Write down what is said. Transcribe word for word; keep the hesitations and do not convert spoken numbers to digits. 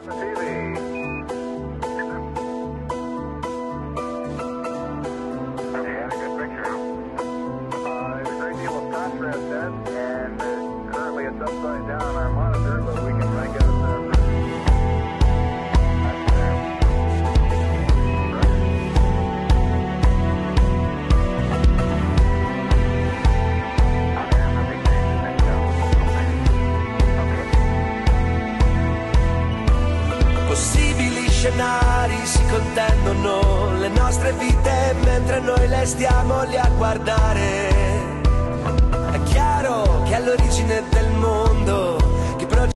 Possibili scenari si contendono le nostre vite mentre noi le stiamo lì a guardare. È chiaro che all'origine del mondo